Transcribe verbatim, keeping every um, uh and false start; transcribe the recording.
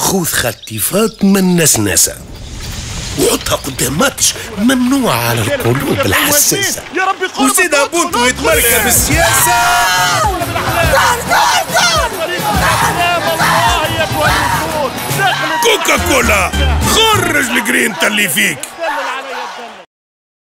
خذ خلطيفات من نسناسة وحطها قدام ماتش ممنوع على القلوب الحساسة. يا ربي قول وزيدها بونتو يتمركب بالسياسة. كوكا كولا خرج الجرينتا اللي فيك.